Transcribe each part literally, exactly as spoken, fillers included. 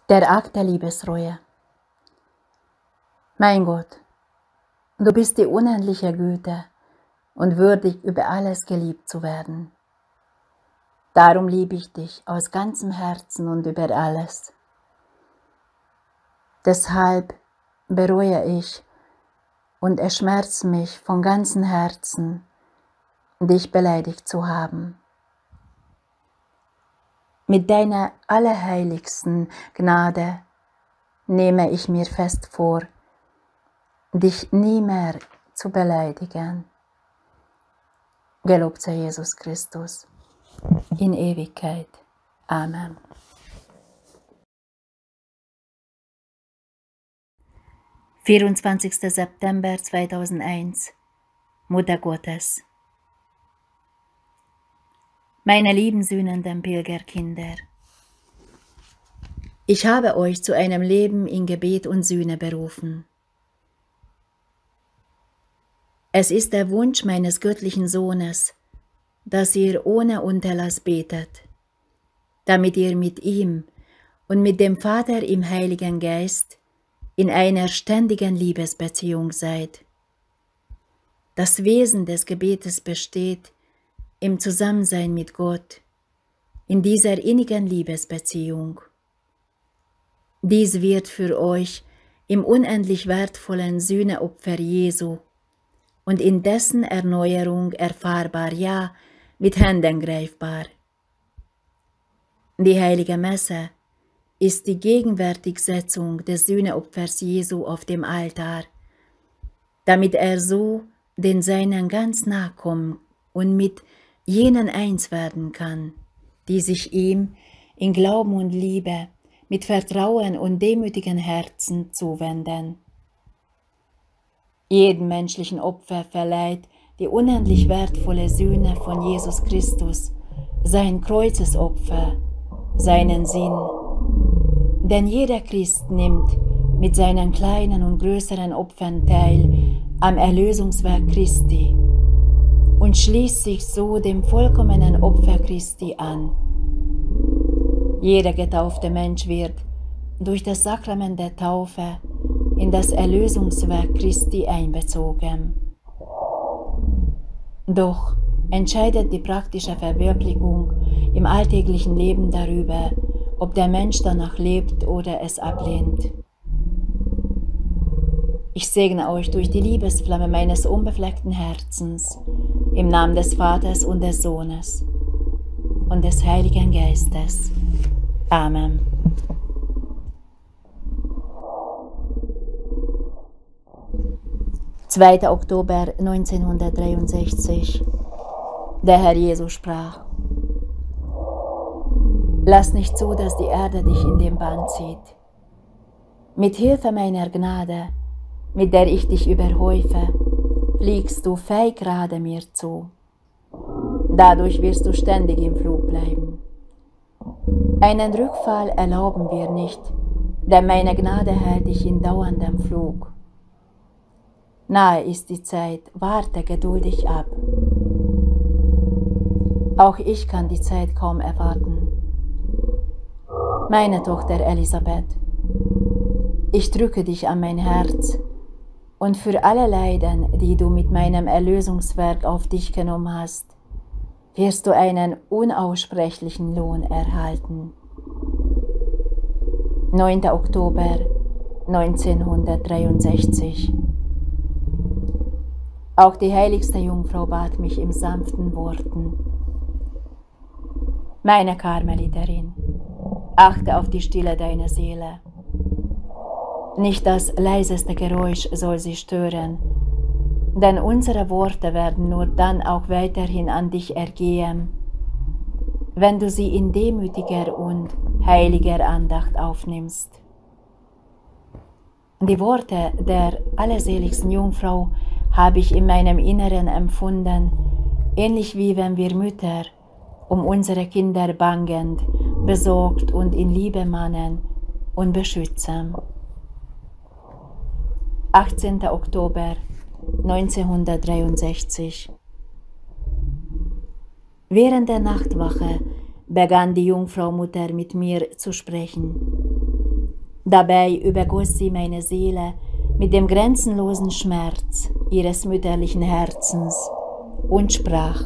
Der Akt der Liebesreue. Mein Gott, du bist die unendliche Güte und würdig, über alles geliebt zu werden. Darum liebe ich dich aus ganzem Herzen und über alles. Deshalb bereue ich und es schmerzt mich von ganzem Herzen, dich beleidigt zu haben. Mit deiner allerheiligsten Gnade nehme ich mir fest vor, dich nie mehr zu beleidigen. Gelobt sei Jesus Christus in Ewigkeit. Amen. vierundzwanzigster September zweitausendeins, Mutter Gottes. Meine lieben sühnenden Pilgerkinder, ich habe euch zu einem Leben in Gebet und Sühne berufen. Es ist der Wunsch meines göttlichen Sohnes, dass ihr ohne Unterlass betet, damit ihr mit ihm und mit dem Vater im Heiligen Geist in einer ständigen Liebesbeziehung seid. Das Wesen des Gebetes besteht im Zusammensein mit Gott, in dieser innigen Liebesbeziehung. Dies wird für euch im unendlich wertvollen Sühneopfer Jesu und in dessen Erneuerung erfahrbar, ja, mit Händen greifbar. Die heilige Messe ist die Gegenwärtigsetzung des Sühneopfers Jesu auf dem Altar, damit er so den Seinen ganz nahe kommen und mit jenen eins werden kann, die sich ihm in Glauben und Liebe mit Vertrauen und demütigen Herzen zuwenden. Jedem menschlichen Opfer verleiht die unendlich wertvolle Sühne von Jesus Christus, sein Kreuzesopfer, seinen Sinn. Denn jeder Christ nimmt mit seinen kleinen und größeren Opfern teil am Erlösungswerk Christi und schließt sich so dem vollkommenen Opfer Christi an. Jeder getaufte Mensch wird durch das Sakrament der Taufe in das Erlösungswerk Christi einbezogen. Doch entscheidet die praktische Verwirklichung im alltäglichen Leben darüber, ob der Mensch danach lebt oder es ablehnt. Ich segne euch durch die Liebesflamme meines unbefleckten Herzens, im Namen des Vaters und des Sohnes und des Heiligen Geistes. Amen. zweiter Oktober neunzehnhundertdreiundsechzig. Der Herr Jesus sprach: Lass nicht zu, dass die Erde dich in den Bann zieht. Mit Hilfe meiner Gnade, mit der ich dich überhäufe, fliegst du fähig gerade mir zu. Dadurch wirst du ständig im Flug bleiben. Einen Rückfall erlauben wir nicht, denn meine Gnade hält dich in dauerndem Flug. Nahe ist die Zeit, warte geduldig ab. Auch ich kann die Zeit kaum erwarten. Meine Tochter Elisabeth, ich drücke dich an mein Herz, und für alle Leiden, die du mit meinem Erlösungswerk auf dich genommen hast, wirst du einen unaussprechlichen Lohn erhalten. neunter Oktober neunzehnhundertdreiundsechzig. Auch die heiligste Jungfrau bat mich in sanften Worten: Meine Karmeliterin, achte auf die Stille deiner Seele. Nicht das leiseste Geräusch soll sie stören, denn unsere Worte werden nur dann auch weiterhin an dich ergehen, wenn du sie in demütiger und heiliger Andacht aufnimmst. Die Worte der allerseligsten Jungfrau habe ich in meinem Inneren empfunden, ähnlich wie wenn wir Mütter um unsere Kinder bangend, besorgt und in Liebe mahnen und beschützen. achtzehnter Oktober neunzehnhundertdreiundsechzig. Während der Nachtwache begann die Jungfrau Mutter mit mir zu sprechen. Dabei übergoss sie meine Seele mit dem grenzenlosen Schmerz ihres mütterlichen Herzens und sprach: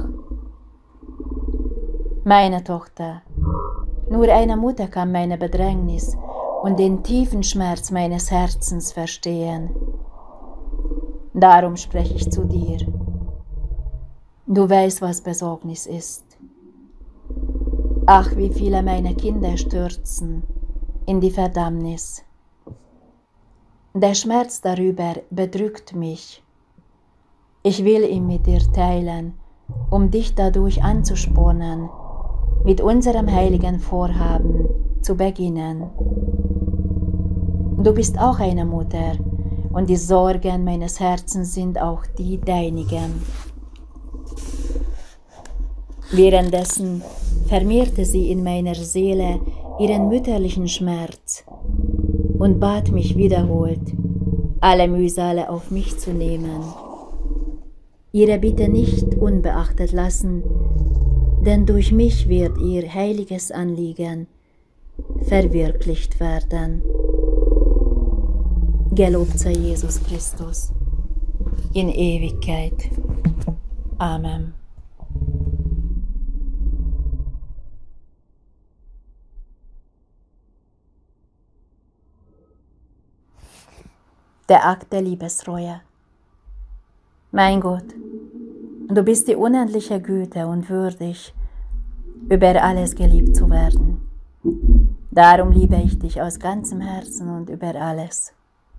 Meine Tochter, nur eine Mutter kann meine Bedrängnis und den tiefen Schmerz meines Herzens verstehen. Darum spreche ich zu dir. Du weißt, was Besorgnis ist. Ach, wie viele meiner Kinder stürzen in die Verdammnis. Der Schmerz darüber bedrückt mich. Ich will ihn mit dir teilen, um dich dadurch anzuspornen, mit unserem heiligen Vorhaben zu beginnen. Du bist auch eine Mutter, und die Sorgen meines Herzens sind auch die deinigen. Währenddessen vermehrte sie in meiner Seele ihren mütterlichen Schmerz und bat mich wiederholt, alle Mühsale auf mich zu nehmen, ihre Bitte nicht unbeachtet lassen, denn durch mich wird ihr heiliges Anliegen verwirklicht werden. Gelobt sei Jesus Christus in Ewigkeit. Amen. Der Akt der Liebesreue. Mein Gott, du bist die unendliche Güte und würdig, über alles geliebt zu werden. Darum liebe ich dich aus ganzem Herzen und über alles.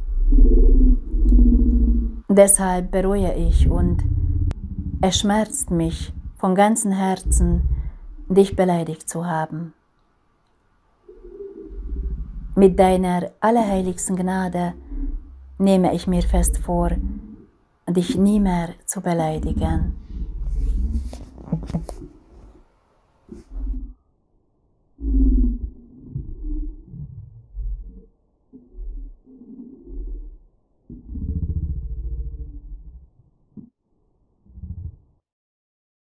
Deshalb bereue ich und es schmerzt mich von ganzem Herzen, dich beleidigt zu haben. Mit deiner allerheiligsten Gnade nehme ich mir fest vor, dich nie mehr zu beleidigen.